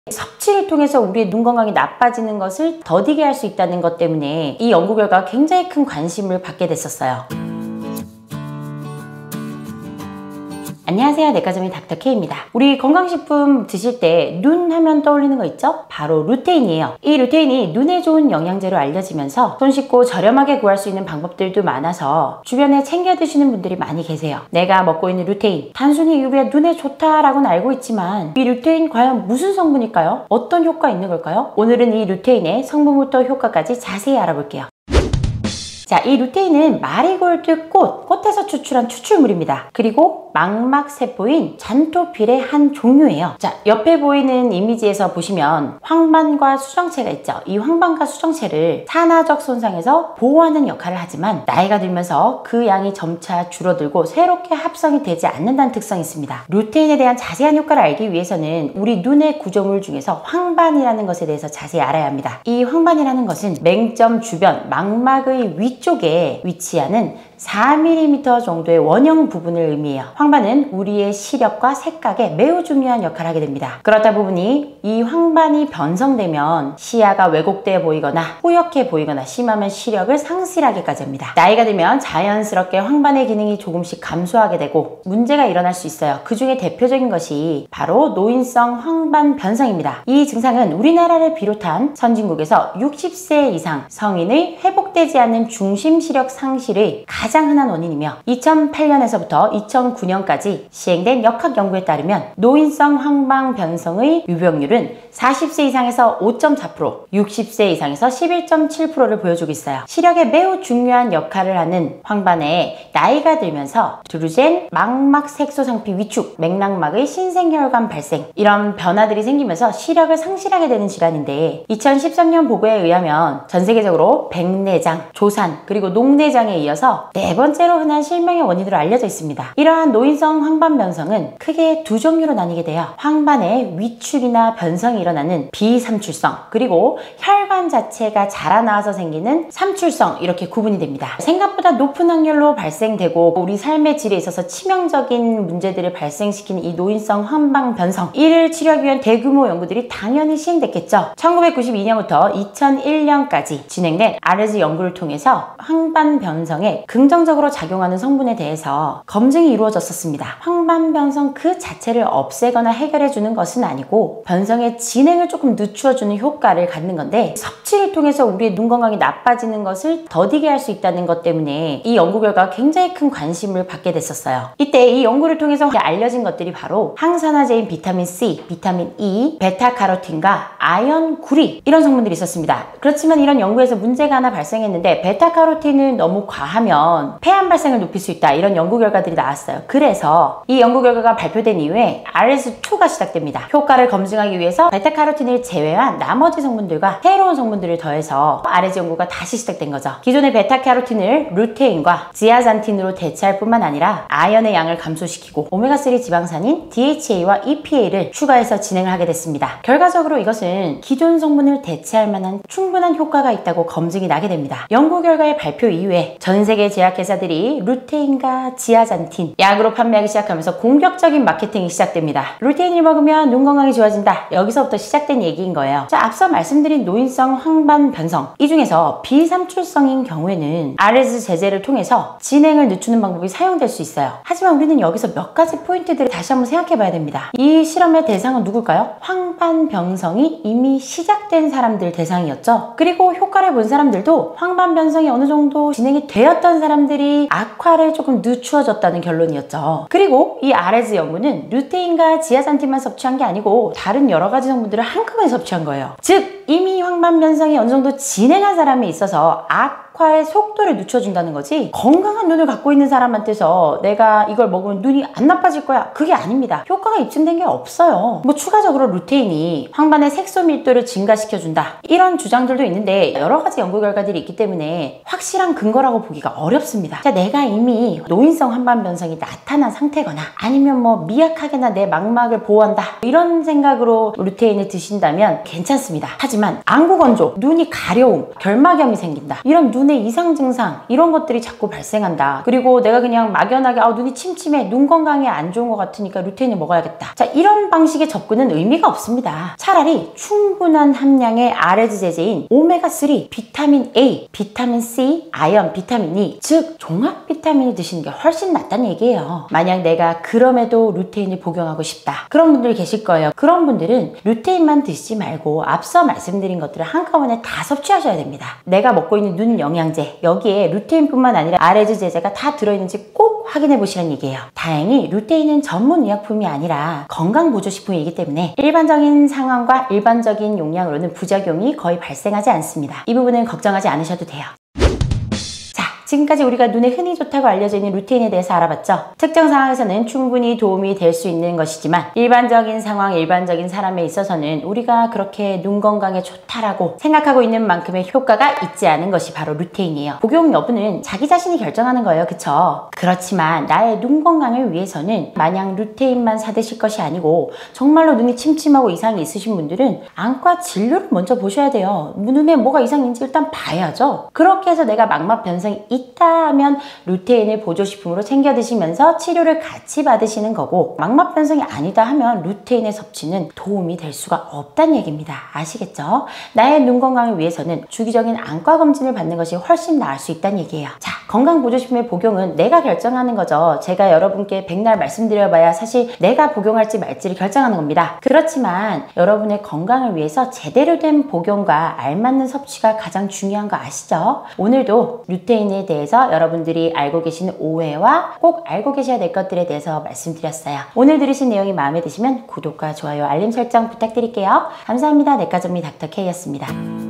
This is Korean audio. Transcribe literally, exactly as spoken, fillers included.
섭취를 통해서 우리의 눈 건강이 나빠지는 것을 더디게 할 수 있다는 것 때문에 이 연구 결과가 굉장히 큰 관심을 받게 됐었어요. 안녕하세요, 내과점의 닥터 K입니다. 우리 건강식품 드실 때 눈 하면 떠올리는 거 있죠? 바로 루테인이에요. 이 루테인이 눈에 좋은 영양제로 알려지면서 손쉽고 저렴하게 구할 수 있는 방법들도 많아서 주변에 챙겨 드시는 분들이 많이 계세요. 내가 먹고 있는 루테인, 단순히 우리가 눈에 좋다라고는 알고 있지만 이 루테인 과연 무슨 성분일까요? 어떤 효과 있는 걸까요? 오늘은 이 루테인의 성분부터 효과까지 자세히 알아볼게요. 자, 이 루테인은 마리골드 꽃, 꽃에서 추출한 추출물입니다. 그리고 망막세포인 잔토필의 한 종류예요. 자, 옆에 보이는 이미지에서 보시면 황반과 수정체가 있죠. 이 황반과 수정체를 산화적 손상에서 보호하는 역할을 하지만 나이가 들면서 그 양이 점차 줄어들고 새롭게 합성이 되지 않는다는 특성이 있습니다. 루테인에 대한 자세한 효과를 알기 위해서는 우리 눈의 구조물 중에서 황반이라는 것에 대해서 자세히 알아야 합니다. 이 황반이라는 것은 맹점 주변 망막의 위쪽에 위치하는 사 밀리미터 정도의 원형 부분을 의미해요. 황반은 우리의 시력과 색각에 매우 중요한 역할을 하게 됩니다. 그렇다 보니 이 황반이 변성되면 시야가 왜곡돼 보이거나 뿌옇게 보이거나 심하면 시력을 상실하게까지 합니다. 나이가 들면 자연스럽게 황반의 기능이 조금씩 감소하게 되고 문제가 일어날 수 있어요. 그 중에 대표적인 것이 바로 노인성 황반 변성입니다. 이 증상은 우리나라를 비롯한 선진국에서 육십 세 이상 성인의 회복되지 않는 중심 시력 상실의 가장 흔한 원인이며 이천팔 년에서부터 이천구 년까지 시행된 역학 연구에 따르면 노인성 황반 변성의 유병률은 사십 세 이상에서 오 점 사 퍼센트, 육십 세 이상에서 십일 점 칠 퍼센트를 보여주고 있어요. 시력에 매우 중요한 역할을 하는 황반에 나이가 들면서 드루젠, 망막 색소상피 위축, 맥락막의 신생혈관 발생, 이런 변화들이 생기면서 시력을 상실하게 되는 질환인데 이천십삼 년 보고에 의하면 전 세계적으로 백내장, 조산, 그리고 녹내장에 이어서 네 번째로 흔한 실명의 원인으로 알려져 있습니다. 이러한 노인성 황반 변성은 크게 두 종류로 나뉘게 돼요. 황반의 위축이나 변성이 일어나는 비삼출성, 그리고 혈관 자체가 자라나와서 생기는 삼출성, 이렇게 구분이 됩니다. 생각보다 높은 확률로 발생되고 우리 삶의 질에 있어서 치명적인 문제들을 발생시키는 이 노인성 황반 변성, 이를 치료하기 위한 대규모 연구들이 당연히 시행됐겠죠. 천구백구십이 년부터 이천일 년까지 진행된 아르즈 연구를 통해서 황반 변성에 긍정적으로 작용하는 성분에 대해서 검증이 이루어졌었습니다. 황반 변성 그 자체를 없애거나 해결해주는 것은 아니고 변성의 진행을 조금 늦추어주는 효과를 갖는 건데 섭취를 통해서 우리의 눈 건강이 나빠지는 것을 더디게 할 수 있다는 것 때문에 이 연구 결과가 굉장히 큰 관심을 받게 됐었어요. 이때 이 연구를 통해서 알려진 것들이 바로 항산화제인 비타민 C, 비타민 E, 베타카로틴과 아연, 구리, 이런 성분들이 있었습니다. 그렇지만 이런 연구에서 문제가 하나 발생했는데 베타카로틴을 너무 과하면 폐암 발생을 높일 수 있다, 이런 연구 결과들이 나왔어요. 그래서 이 연구 결과가 발표된 이후에 아르에스 이가 시작됩니다. 효과를 검증하기 위해서 베타카로틴을 제외한 나머지 성분들과 새로운 성분들을 더해서 아르에스 연구가 다시 시작된 거죠. 기존의 베타카로틴을 루테인과 지아잔틴으로 대체할 뿐만 아니라 아연의 양을 감소시키고 오메가삼 지방산인 디에이치에이와 이피에이를 추가해서 진행을 하게 됐습니다. 결과적으로 이것은 기존 성분을 대체할 만한 충분한 효과가 있다고 검증이 나게 됩니다. 연구 결과의 발표 이후에 전 세계 제약회사들이 루테인과 지아잔틴 약으로 판매하기 시작하면서 공격적인 마케팅이 시작됩니다. 루테인을 먹으면 눈 건강이 좋아진다, 여기서부터 시작된 얘기인 거예요. 자, 앞서 말씀드린 노인성 황반 변성, 이 중에서 비삼출성인 경우에는 아르에스 제제를 통해서 진행을 늦추는 방법이 사용될 수 있어요. 하지만 우리는 여기서 몇 가지 포인트들을 다시 한번 생각해 봐야 됩니다. 이 실험의 대상은 누굴까요? 황반 변성이 이미 시작된 사람들 대상이었죠. 그리고 효과를 본 사람들도 황반 변성이 어느 정도 진행이 되었던 사람들이 악화를 조금 늦추어졌다는 결론이었죠. 그리고 이 아르에스 연구는 루테인과 지아잔틴만 섭취한 게 아니고 다른 여러 가지 성분들을 한꺼번에 섭취한 거예요. 즉 이미 황반 변성이 어느 정도 진행한 사람에 있어서 악화의 속도를 늦춰준다는 거지, 건강한 눈을 갖고 있는 사람한테서 내가 이걸 먹으면 눈이 안 나빠질 거야, 그게 아닙니다. 효과가 입증된 게 없어요. 뭐 추가적으로 루테인이 황반의 색소 밀도를 증가시켜준다, 이런 주장들도 있는데 여러 가지 연구 결과들이 있기 때문에 확실한 근거라고 보기가 어렵습니다. 자, 내가 이미 노인성 황반 변성이 나타난 상태거나 아니면 뭐 미약하게나 내 망막을 보호한다, 이런 생각으로 루테인을 드신다면 괜찮습니다. 하지만 하지만 안구 건조, 눈이 가려움, 결막염이 생긴다, 이런 눈의 이상 증상, 이런 것들이 자꾸 발생한다. 그리고 내가 그냥 막연하게 아, 눈이 침침해, 눈 건강에 안 좋은 것 같으니까 루테인을 먹어야겠다. 자, 이런 방식의 접근은 의미가 없습니다. 차라리 충분한 함량의 아레즈 제제인 오메가삼, 비타민 A, 비타민 C, 아연, 비타민 E, 즉 종합 비타민을 드시는 게 훨씬 낫다는 얘기예요. 만약 내가 그럼에도 루테인을 복용하고 싶다, 그런 분들 계실 거예요. 그런 분들은 루테인만 드시지 말고 앞서 말씀드린 것들을 한꺼번에 다 섭취하셔야 됩니다. 내가 먹고 있는 눈 영양제, 여기에 루테인뿐만 아니라 아레즈 제제가 다 들어있는지 꼭 확인해 보시라는 얘기예요. 다행히 루테인은 전문 의약품이 아니라 건강보조식품이기 때문에 일반적인 상황과 일반적인 용량으로는 부작용이 거의 발생하지 않습니다. 이 부분은 걱정하지 않으셔도 돼요. 지금까지 우리가 눈에 흔히 좋다고 알려져 있는 루테인에 대해서 알아봤죠. 특정 상황에서는 충분히 도움이 될 수 있는 것이지만 일반적인 상황, 일반적인 사람에 있어서는 우리가 그렇게 눈 건강에 좋다라고 생각하고 있는 만큼의 효과가 있지 않은 것이 바로 루테인이에요. 복용 여부는 자기 자신이 결정하는 거예요. 그쵸? 그렇지만 나의 눈 건강을 위해서는 마냥 루테인만 사드실 것이 아니고 정말로 눈이 침침하고 이상이 있으신 분들은 안과 진료를 먼저 보셔야 돼요. 눈에 뭐가 이상인지 일단 봐야죠. 그렇게 해서 내가 망막 변성이 있다 하면 루테인을 보조식품으로 챙겨 드시면서 치료를 같이 받으시는 거고, 망막 변성이 아니다 하면 루테인의 섭취는 도움이 될 수가 없다는 얘기입니다. 아시겠죠? 나의 눈 건강을 위해서는 주기적인 안과 검진을 받는 것이 훨씬 나을 수 있다는 얘기예요. 자, 건강보조식품의 복용은 내가 결정하는 거죠. 제가 여러분께 백날 말씀드려봐야 사실 내가 복용할지 말지를 결정하는 겁니다. 그렇지만 여러분의 건강을 위해서 제대로 된 복용과 알맞는 섭취가 가장 중요한 거 아시죠? 오늘도 루테인에 대해서 여러분들이 알고 계신 오해와 꼭 알고 계셔야 될 것들에 대해서 말씀드렸어요. 오늘 들으신 내용이 마음에 드시면 구독과 좋아요, 알림 설정 부탁드릴게요. 감사합니다. 내과전문의 닥터 K였습니다.